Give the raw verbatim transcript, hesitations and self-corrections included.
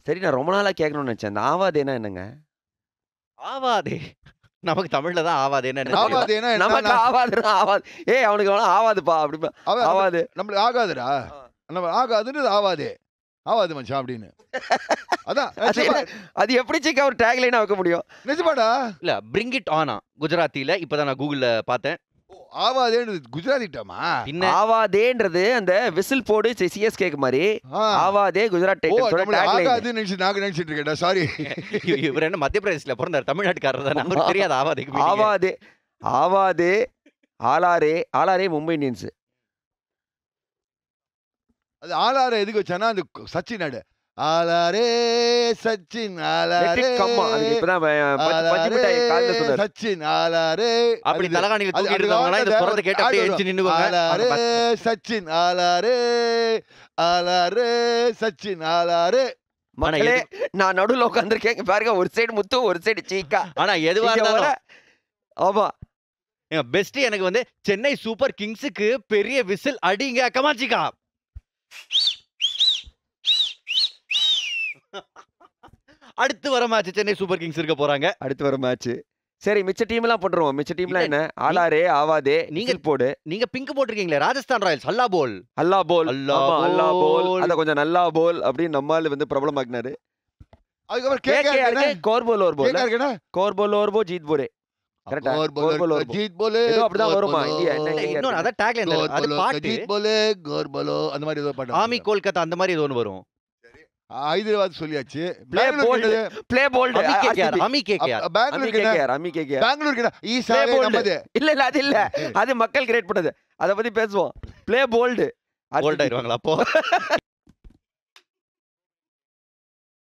சரி நான் ரொம்ப நாளா கேட்கணும்னு நெனச்சேன். இந்த ஆவாதேன்னா என்னங்க? ஆவாதே. நமக்கு தமிழ்ல தான் ஆவாதேன்னா என்ன தெரியும். ஆவாதேன்னா நமக்கு என்னன்னா ஆவாதுன்னா ஆவாது. ஏய் அவனுக்கு வேணா ஆவாதுப்பா அப்படிம்பா. அவன் நம்ம ஆவாது. நம்மளுக்கு ஆகாதுடா. ஆ. நம்ம ஆகாதுன்றது ஆவாதே. ஆவாது மச்சான் அப்படின்னு. அதான் அது நிஜமா என்ன அது எப்படி சிக்கா ஒரு டேக் லைனா வைக்க முடியும்? நிஜமாடா. இல்ல பிரிங் இட் ஆனா குஜராத்தில இப்பதான் நான் கூகுள்ல பார்த்தேன். ஓ ஆவாதேன்றது குஜராத்தி டேர்மா? பின்ன ஆவாதேன்றது அந்த விசில் போடு சிஎஸ்கேக்கு மாரி. ஆ. ஆவாதே குஜராத் ஓ டைட்டன்ஸோட நம்மள டேக் லைன். ஆகாதுன்னு நினைச்சு நாங்க நினைச்சிட்டு இருக்கேன்டா. சாரி. இவர் என்ன மத்திய பிரதேசல பிறந்தார் தமிழ்நாட்டுக்காரர் தான். நமக்கு தெரியாது ஆவாதேக்கு மீனிங். ஆவாதே ஆவாதே ஆலாரே ஆலாரே மும்பை இந்தியன்ஸ். அது ஆலாரே எதுக்கு வச்சானா அந்த சச்சின் ஆடு. ஆலாரே சச்சின் லெட் ஆலாரே இட் கம் அதுக்கு இப்பதான் பஞ்சு பஞ்சு மிட்டாய் காலைல சொன்னாரு. சச்சின் ஆலாரே அப்படி அது- தலகாணியில அது- தூக்கி அது இருந்தவங்க இந்த காலத்துல சொல்றத கேட்டு அப்படியே ஆடு எஞ்சி நின்னுவாங்க. ஆலாரே சச்சின் ஆலாரே ஆலாரே சச்சின் ஆலாரே. மக்களே நான் நடுவுல உட்கார்ந்திருக்கேன் பாருங்க. ஒரு சைடு முத்து ஒரு சைடு சீக்கா. ஆனா எதுவா இங்க வர இருந்தாலும் ஆமா ஏங்க பெஸ்ட் எனக்கு வந்து சென்னை சூப்பர் கிங்ஸுக்கு பெரிய விசில் அடிங்க கமாச்சிக்கா. அடுத்து வர மேட்ச் சென்னை சூப்பர் கிங்ஸ் இருக்க போறாங்க. அடுத்து வர மேட்ச். சரி மிச்ச டீம் எல்லாம் போட்டுருவோம். மிச்ச டீம்லாம் இல்ல, என்ன? ஆலாரே ஆவாதே நீங்க- நீங்க போடு. நீங்க பிங்க் போட்டிருக்கீங்களே ராஜஸ்தான் ராயல்ஸ் அல்லா போல். அல்லா போல் அல்லா ஆமா அல்லா போல் போல். அத கொஞ்சம் நல்லா போல் அப்படின்னு நம்மால வந்து பிரபலம் ஆக்குனாரு. அதுக்கப்புறம் கேகேஆர் கேகேஆர் கே கோர்போல் ஓர் போல் கேகேஆர் கேடா கோர்போல் ஓர் போ ஜீத் போரே. கரெக்டா? கோர் கோர் போலோ போல் ஜீத் போலே ஏதோ அப்படிதான் வருமா இந்தியா என்ன இல்ல, இந்தியா இன்னொரு இருக்கு. அத டேக்லைன் கோர் அது போலோ பாட்டு ஜீத் போலே கோர் போலோ அந்த மாதிரி ஏதோ பாட்டு. ஆமி கோல்கத்தா அந்த மாதிரி ஏதோ ஒன்னு வரும். ஹைதராபாத் சொல்லியாச்சு. Play bold. Play bold. அமி கேகேஆர் அமி கேகேஆர். அமி பெங்களூர் கேடா கேகேஆர் அமி கேகேஆர். பெங்களூர் கேடா Play ஈசாலே bold. நமது. இல்ல இல்ல அது இல்ல. அது மக்கள் கிரியேட் பண்ணது. அத பத்தி பேசுவோம். Play bolt. போல்ட் ஆயிருவாங்களா அப்போ?